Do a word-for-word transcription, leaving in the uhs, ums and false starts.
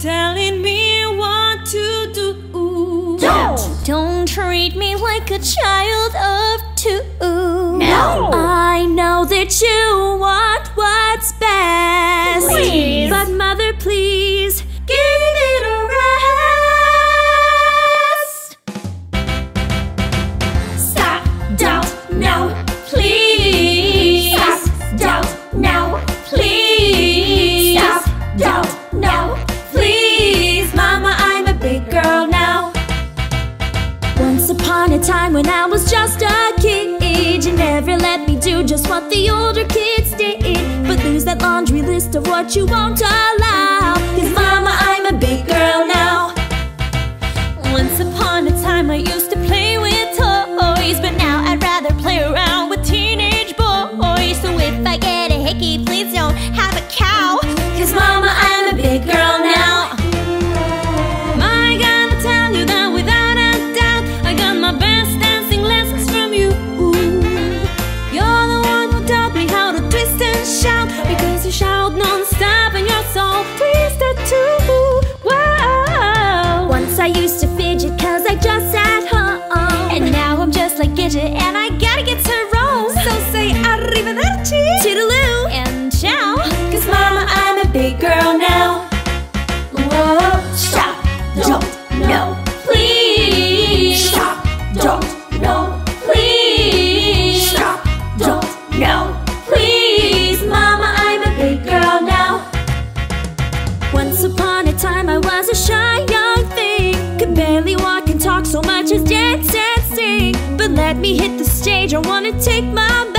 telling me what to do. Don't! Don't treat me like a child of two. No! I know that you want what's best. Please. But mother, please, give it a rest. Stop! Don't! No! Please! Stop! Don't! No! Please! Stop! Don't! No! Please, Mama, I'm a big girl now. Once upon a time when I was just a kid, you never let me do just what the older kids did, but lose that laundry list of what you won't allow. Cause Mama, I'm a big girl now. Once upon a time I used to play with toys, but now I'd rather play around with teenage boys. So if I get a hickey, please don't have a cow. Cause Mama, I'm a big girl now. I gotta tell you that without a doubt, I got my best dancing lessons from you. You're the one who taught me how to twist and shout, because you shout non-stop and you're so twisted too. Wow. Once I used to fidget cause I just sat home, and now I'm just like Gidget and I gotta get to Rome. So say arrivederci, Toodaloo and ciao. cause Mama, I'm a big girl now. Whoa! Stop! Don't! No! Please! Stop! Don't! No! Please! Stop! Don't! No! Please, Mama, I'm a big girl now. Once upon a time I was a shy young thing, could barely walk and talk so much as dance and sing. But let me hit the stage, I wanna take my